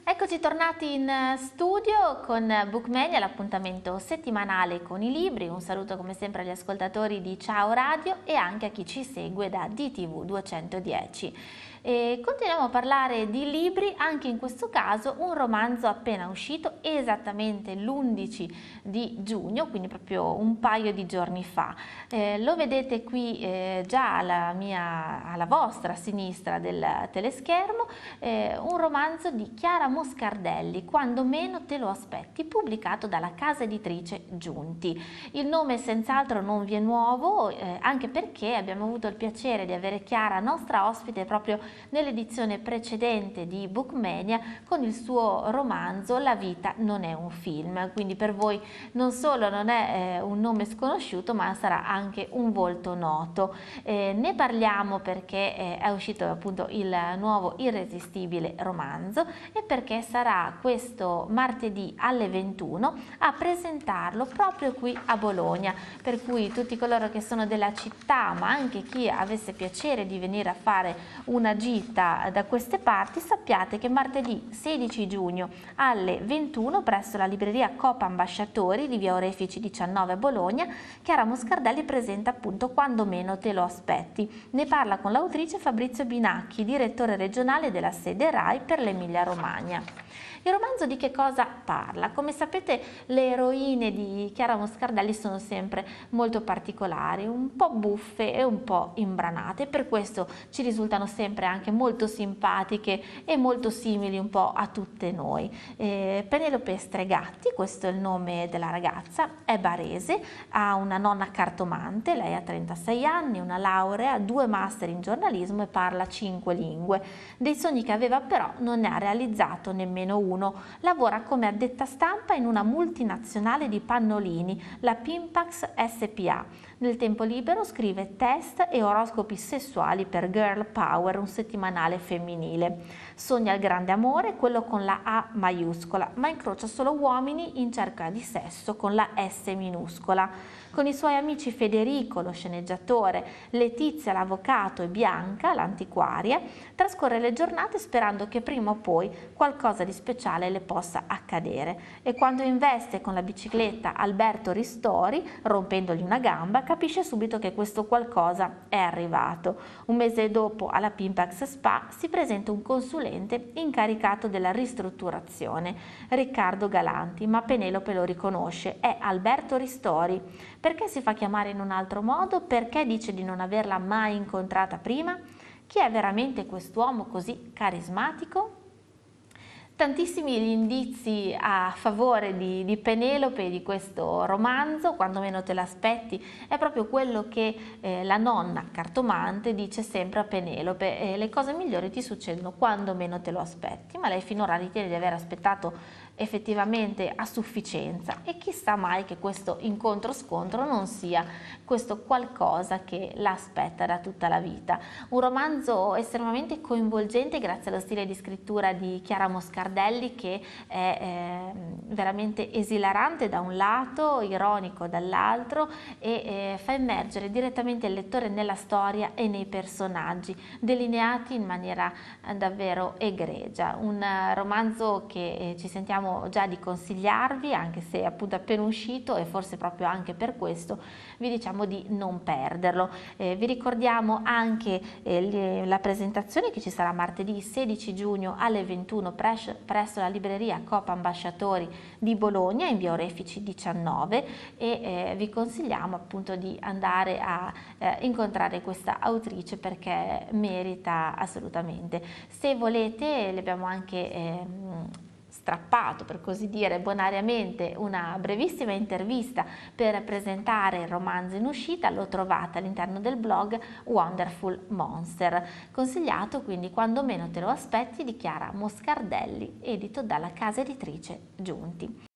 Eccoci tornati in studio con Bookmania, l'appuntamento settimanale con i libri. Un saluto come sempre agli ascoltatori di Ciao Radio e anche a chi ci segue da DTV 210. E continuiamo a parlare di libri, anche in questo caso un romanzo appena uscito esattamente l'11 di giugno, quindi proprio un paio di giorni fa. Lo vedete qui già alla vostra sinistra del teleschermo, un romanzo di Chiara Moscardelli, Quando meno te lo aspetti, pubblicato dalla casa editrice Giunti. Il nome senz'altro non vi è nuovo, anche perché abbiamo avuto il piacere di avere Chiara nostra ospite proprio nell'edizione precedente di Bookmania con il suo romanzo La vita non è un film, quindi per voi non solo non è un nome sconosciuto, ma sarà anche un volto noto. Ne parliamo perché è uscito appunto il nuovo irresistibile romanzo e perché sarà questo martedì alle 21 a presentarlo proprio qui a Bologna, per cui tutti coloro che sono della città, ma anche chi avesse piacere di venire a fare una gita da queste parti, sappiate che martedì 16 giugno alle 21 presso la libreria Coop Ambasciatori di via Orefici 19 a Bologna, Chiara Moscardelli presenta appunto Quando meno te lo aspetti. Ne parla con l'autrice Fabrizio Binacchi, direttore regionale della sede RAI per l'Emilia Romagna. Il romanzo di che cosa parla? Come sapete, le eroine di Chiara Moscardelli sono sempre molto particolari, un po' buffe e un po' imbranate, per questo ci risultano sempre anche molto simpatiche e molto simili un po' a tutte noi. Penelope Stregatti, questo è il nome della ragazza, è barese, ha una nonna cartomante, lei ha 36 anni, una laurea, 2 master in giornalismo e parla 5 lingue. Dei sogni che aveva però non ne ha realizzato nemmeno uno. Lavora come addetta stampa in una multinazionale di pannolini, la Pimpax SPA. Nel tempo libero scrive test e oroscopi sessuali per Girl Power, un settimanale femminile. Sogna il grande amore, quello con la A maiuscola, ma incrocia solo uomini in cerca di sesso con la S minuscola. Con i suoi amici Federico, lo sceneggiatore, Letizia, l'avvocato e Bianca, l'antiquaria, trascorre le giornate sperando che prima o poi qualcosa di speciale le possa accadere. E quando investe con la bicicletta Alberto Ristori, rompendogli una gamba, capisce subito che questo qualcosa è arrivato. Un mese dopo, alla Pimpax Spa, si presenta un consulente incaricato della ristrutturazione, Riccardo Galanti, ma Penelope lo riconosce, è Alberto Ristori. Perché si fa chiamare in un altro modo? Perché dice di non averla mai incontrata prima? Chi è veramente quest'uomo così carismatico? Tantissimi gli indizi a favore di Penelope e di questo romanzo, Quando meno te l'aspetti, è proprio quello che la nonna cartomante dice sempre a Penelope: le cose migliori ti succedono quando meno te lo aspetti, ma lei finora ritiene di aver aspettato effettivamente a sufficienza e chissà mai che questo incontro-scontro non sia questo qualcosa che la aspetta da tutta la vita. Un romanzo estremamente coinvolgente grazie allo stile di scrittura di Chiara Moscardelli, che è veramente esilarante da un lato, ironico dall'altro e fa immergere direttamente il lettore nella storia e nei personaggi, delineati in maniera davvero egregia. Un romanzo che ci sentiamo già di consigliarvi, anche se appunto appena uscito, e forse proprio anche per questo vi diciamo di non perderlo. Vi ricordiamo anche la presentazione che ci sarà martedì 16 giugno alle 21 presso la libreria Coop Ambasciatori di Bologna in via Orefici 19 e vi consigliamo appunto di andare a incontrare questa autrice perché merita assolutamente. Se volete, le abbiamo anche strappato, per così dire, bonariamente una brevissima intervista per presentare il romanzo in uscita, lo trovate all'interno del blog Wonderful Monster, consigliato quindi Quando meno te lo aspetti di Chiara Moscardelli, edito dalla casa editrice Giunti.